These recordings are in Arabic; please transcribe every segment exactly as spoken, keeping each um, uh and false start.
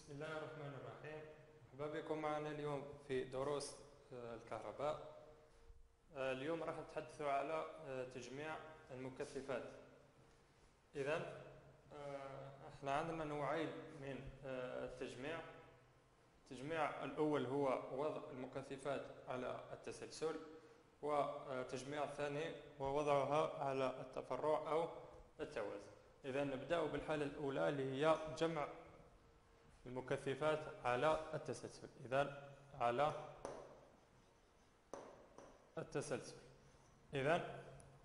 بسم الله الرحمن الرحيم. مرحبا بكم معنا اليوم في دروس آه، الكهرباء. آه، اليوم راح نتحدثوا على آه، تجميع المكثفات. إذا احنا عندنا نوعين من آه، التجميع. التجميع الأول هو وضع المكثفات على التسلسل، والتجميع الثاني هو وضعها على التفرع أو التوازي. إذا نبدأ بالحالة الأولى اللي هي جمع المكثفات على التسلسل. إذا على التسلسل، إذا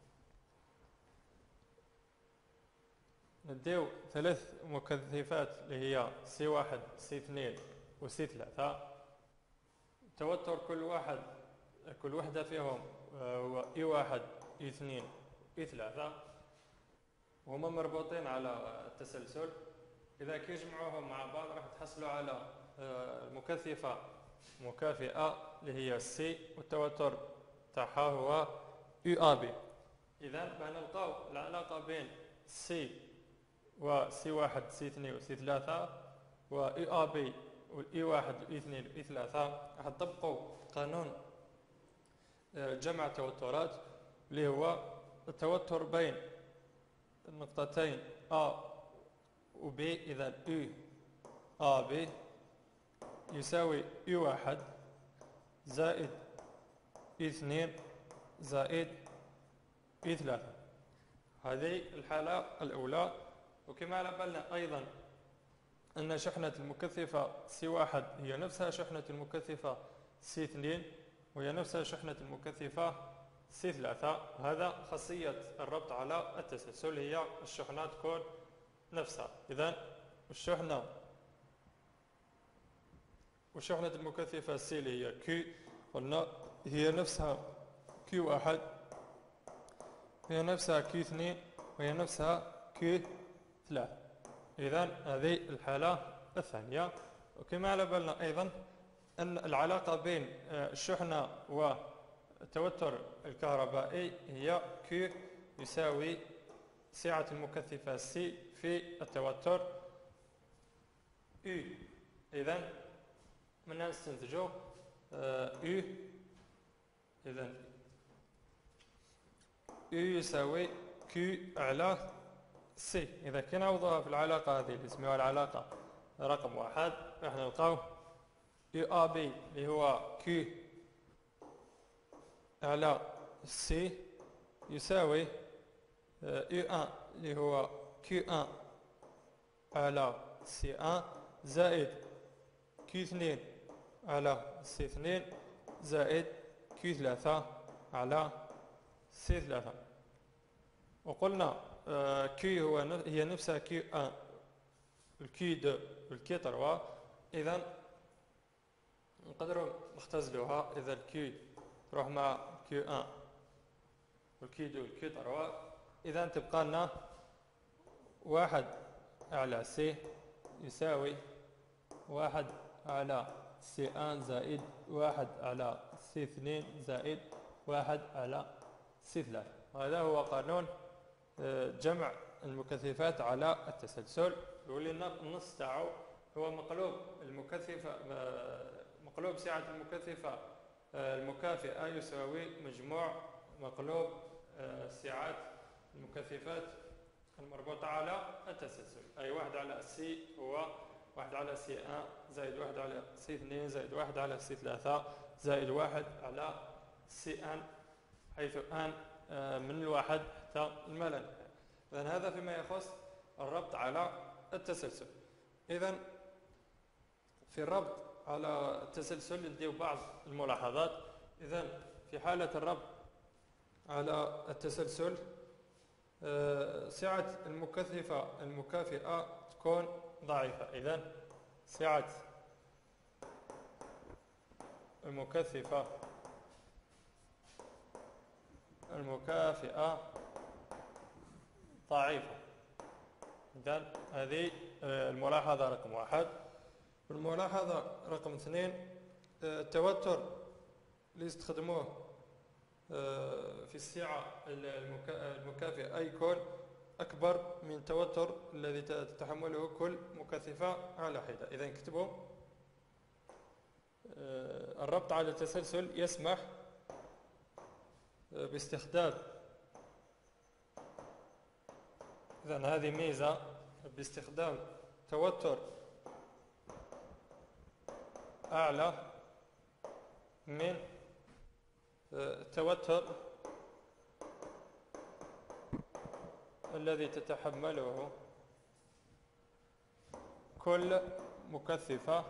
نديو ثلاث مكثفات اللي هي سي واحد سي اثنين وسي ثلاثة. توتر كل واحد كل وحدة فيهم هو اي واحد اي اثنين اي ثلاثة، وهما مربوطين على التسلسل. إذا كيجمعوهم مع بعض راح تحصلوا على المكثفة مكافئة اللي هي سي، والتوتر تاعها هو يو ا بي. إذا بنلقاو العلاقة بين سي وسي واحد سي اثنين وسي ثلاثة ويو ا بي والاي واحد والاي اثنين والاي ثلاثة. راح تطبقوا قانون جمع التوترات اللي هو التوتر بين النقطتين A و B. إذا U A B يساوي U واحد زائد U اثنين زائد U ثلاثة. هذه الحالة الأولى. وكما على بالنا أيضا أن شحنة المكثفة سي واحد هي نفسها شحنة المكثفة سي اثنين، وهي نفسها شحنة المكثفة سي ثلاثة. هذا خاصية الربط على التسلسل، هي الشحنات تكون نفسها. إذا الشحنة وشحنة المكثفة سي اللي هي كيو قلنا هي نفسها كيو واحد، هي نفسها كيو اثنين، وهي نفسها كيو ثلاثة. إذا هذه الحالة الثانية. وكما على بالنا أيضا أن العلاقة بين الشحنة والتوتر الكهربائي هي Q يساوي سعة المكثفة C في التوتر U. إذا من نستنتجه U، إذا U يساوي Q على C. إذا كي نعوضها في العلاقة هذه اللي اسمها العلاقة رقم واحد راح نلقاو يو ا بي اللي هو Q على C يساوي يو واحد اللي هو كيو واحد على سي واحد زائد كيو اثنين على سي اثنين زائد كيو ثلاثة على سي ثلاثة. وقلنا كيو هو هي نفسها كيو واحد الكيو اثنين والكيو ثلاثة. إذا نقدروا نختزلوها. إذا الكيو تروح مع كيو واحد والكيو اثنين والكيو ثلاثة. إذا تبقى لنا واحد على سي يساوي واحد على سي واحد زائد واحد على سي اثنين زائد واحد على سي ثلاثة. هذا هو قانون جمع المكثفات على التسلسل. يقول لنا النص تاعو هو مقلوب المكثفة مقلوب سعة المكثفة المكافئة يساوي مجموع مقلوب سعات المكثفات المربوطة على التسلسل، أي واحد على سي هو واحد على سي واحد زائد واحد على سي اثنين زائد واحد على سي ثلاثة زائد واحد على سي ان، حيث ان من الواحد حتى الملل. إذن هذا فيما يخص الربط على التسلسل. إذن في الربط على التسلسل نديو بعض الملاحظات. إذن في حالة الربط على التسلسل سعة المكثفة المكافئة تكون ضعيفة. إذن سعة المكثفة المكافئة ضعيفة. إذن هذه الملاحظة رقم واحد. الملاحظة رقم اثنين، التوتر اللي يستخدموه في السعة المكافئة يكون أكبر من التوتر الذي تتحمله كل مكثفة على حدة. إذا اكتبوا الربط على التسلسل يسمح باستخدام، إذا هذه ميزة، باستخدام توتر أعلى من التوتر الذي تتحمله كل مكثفة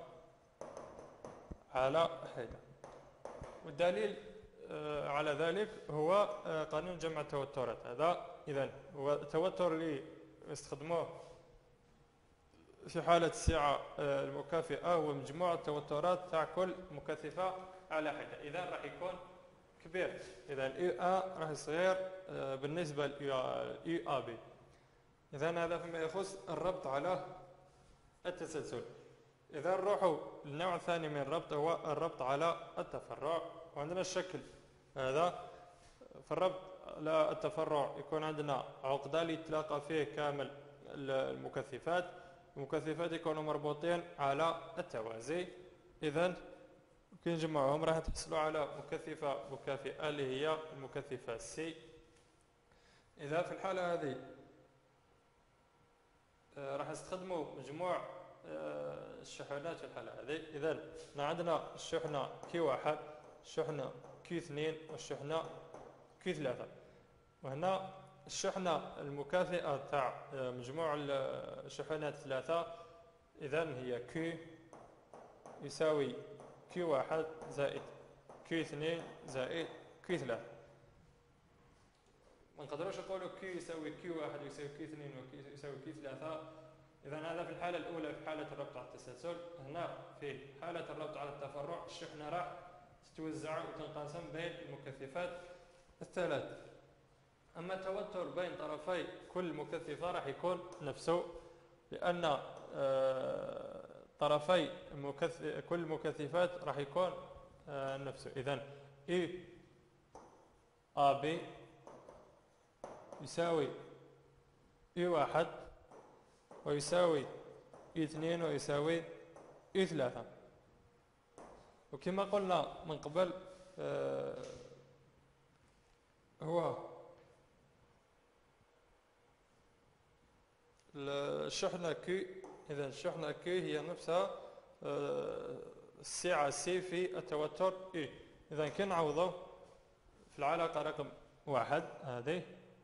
على حدة. والدليل على ذلك هو قانون جمع التوترات. هذا إذن هو التوتر اللي يستخدموه في حالة السعة المكافئة هو مجموع التوترات تاع كل مكثفة على حدة. إذا راح يكون كبير، إذا الإي أ راح يصير بالنسبة للإي أ بي. إذا هذا فيما يخص الربط على التسلسل. إذا نروحوا للنوع الثاني من الربط هو الربط على التفرع. وعندنا الشكل هذا في الربط على التفرع يكون عندنا عقدة اللي يتلاقى فيه كامل المكثفات. المكثفات يكونوا مربوطين على التوازي. إذا كي نجمعهم راح تحصلوا على مكثفة مكافئة اللي هي المكثفة سي. إذا في الحالة هذه راح نستخدموا مجموع الشحنات في الحالة هذه. إذا عندنا الشحنة كيو واحد، الشحنة كيو اثنين، والشحنة كيو ثلاثة. وهنا الشحنة المكافئة تاع مجموع الشحنات ثلاثة إذا هي كيو يساوي كيو واحد زائد كيو اثنين زائد كيو ثلاثة. ما نقدروش نقولوا كيو يساوي كيو واحد ويساوي كيو اثنين ويساوي كيو ثلاثة. إذا هذا في الحالة الأولى في حالة الربط على التسلسل. هنا في حالة الربط على التفرع الشحنة راح تتوزع وتنقسم بين المكثفات الثلاث. أما التوتر بين طرفي كل مكثفة راح يكون نفسه، لأن طرفي كل المكثفات راح يكون نفسه. إذا إي أ بي يساوي إي واحد ويساوي إي اثنين ويساوي إي ثلاثة. وكما قلنا من قبل هو الشحنة كي. إذا الشحنة كي هي نفسها السعة سي في التوتر إي. إذا كي نعوضه في العلاقة رقم واحد هذه،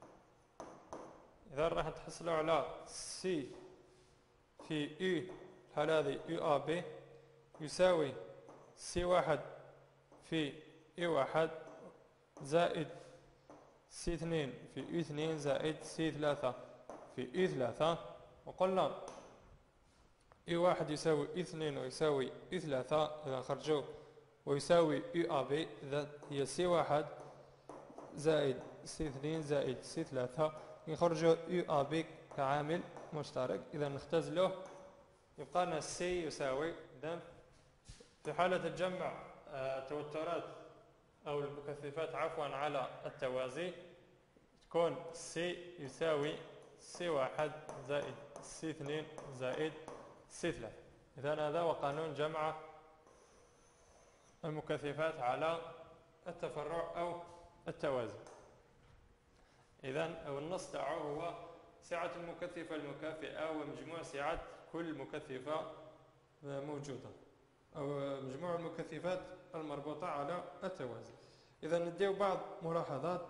إذا راح تحصلوا على سي في إي الحالة هذه إي أ بي يساوي سي واحد في إي واحد زائد سي اثنين في إي اثنين زائد سي ثلاثة في إي ثلاثة. وقلنا إي واحد يساوي إي اثنين ويساوي إي ثلاثة. إذا خرجوا ويساوي إي أ بي، إذا هي سي واحد زائد سي اثنين زائد سي ثلاثة. يخرجوا إي أ بي كعامل مشترك. إذا نختزله يبقى لنا سي يساوي. إذا في حالة الجمع التوترات أو المكثفات عفوا على التوازي تكون سي يساوي سي واحد زائد سي اثنين زائد سي ثلاثة. إذا هذا هو قانون جمع المكثفات على التفرع أو التوازي. إذا أو النص تاعو هو سعة المكثفة المكافئة ومجموع سعة كل مكثفة موجودة أو مجموع المكثفات المربوطة على التوازي. إذا نديو بعض ملاحظات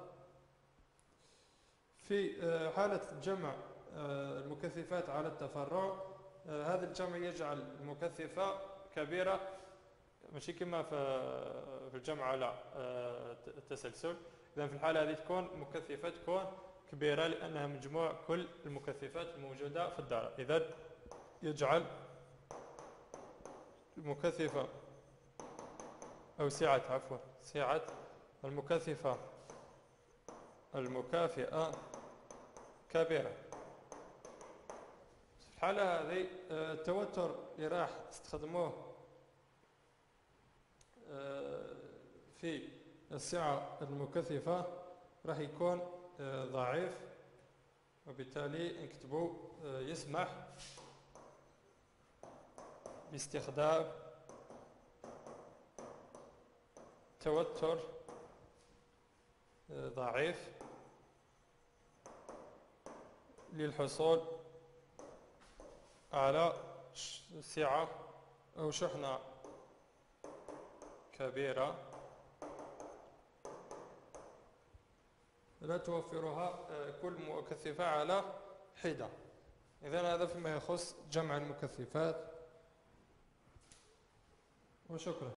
في حالة جمع المكثفات على التفرع. هذا الجمع يجعل المكثفة كبيرة ماشي كما في الجمع على التسلسل. إذا في الحالة هذه تكون المكثفة تكون كبيرة لأنها مجموع كل المكثفات الموجودة في الدائرة. إذا يجعل المكثفة أو سعة عفوا سعة المكثفة المكافئة كبيرة. في الحالة هذه التوتر اللي راح تستخدموه في السعة المكثفة راح يكون ضعيف وبالتالي نكتبوا يسمح باستخدام توتر ضعيف للحصول على سعة أو شحنة كبيرة لا توفرها كل مكثفة على حدة. إذن هذا فيما يخص جمع المكثفات، وشكرا.